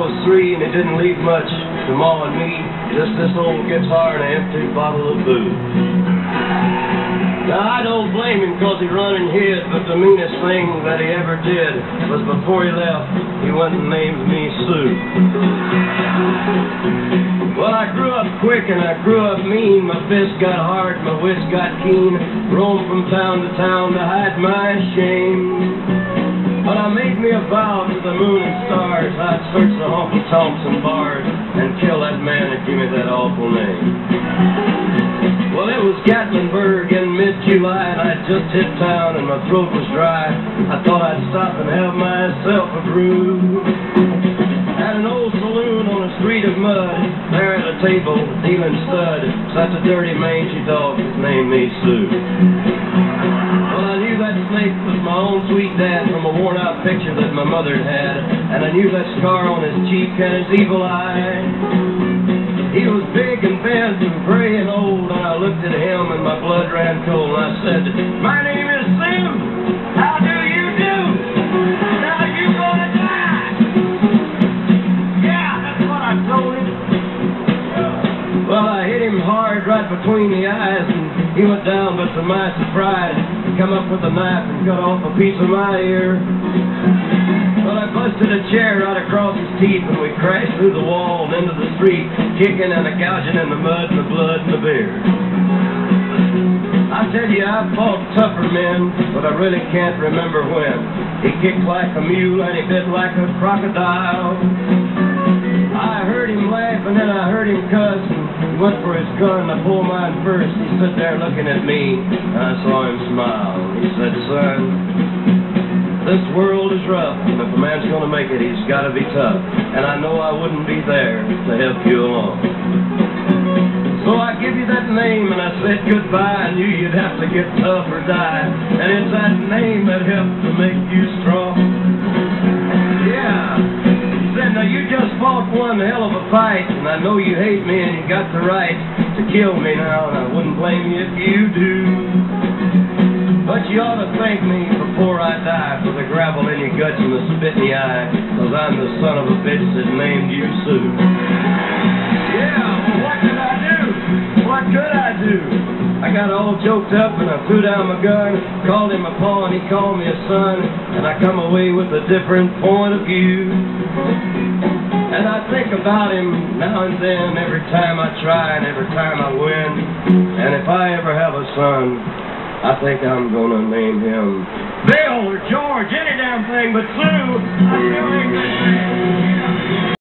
was 3 and he didn't leave much to Ma and me, just this old guitar and an empty bottle of booze. Now I don't blame him cause he run and hid, but the meanest thing that he ever did was before he left, he went and named me Sue. Well, I grew up quick and I grew up mean, my fist got hard, my wits got keen, roamed from town to town to hide my shame. But I made me a vow to the moon and stars, I'd search the honky-tonks and bars and kill that man that gave me that awful name. Well, it was Gatlinburg in mid-July, and I'd just hit town and my throat was dry. I thought I'd stop and have myself a brew. At an old saloon on a street of mud, there at a table, dealing stud, such a dirty mangy dog that named me Sue. Well, I knew that snake was my own sweet dad from a worn-out picture that my mother had, and I knew that scar on his cheek and his evil eye. He was big and bent and gray and old, and I looked at him and my blood ran cold, and I said, "My name is Sue. How do you do? Now you gonna die?" Yeah, that's what I told him. Well, I hit him hard right between the eyes, and he went down, but to my surprise, he come up with a knife and cut off a piece of my ear. Well, I busted a chair right across his teeth, and we crashed through the wall and into the street, kicking and gouging in the mud and the blood and the beer. I tell you, I've fought tougher men, but I really can't remember when. He kicked like a mule and he bit like a crocodile. I heard him laugh and then I heard him cuss, and he went for his gun and I pulled mine first. He stood there looking at me and I saw him smile. He said, "Son, this world is rough, and if a man's going to make it, he's got to be tough. And I know I wouldn't be there to help you along. So I give you that name, and I said goodbye. I knew you'd have to get tough or die. And it's that name that helped to make you strong." Yeah. He said, "Now you just fought one hell of a fight, and I know you hate me, and you got the right to kill me now, and I wouldn't blame you if you do. But you ought to thank me before I die for the gravel in your guts and the spit in your eye, cause I'm the son of a bitch that named you Sue." Yeah, well, what could I do? What could I do? I got all choked up and I threw down my gun, called him a pa and he called me a son, and I come away with a different point of view. And I think about him now and then, every time I try and every time I win. And if I ever have a son, I think I'm gonna name him Bill or George, any damn thing but Sue. I feel like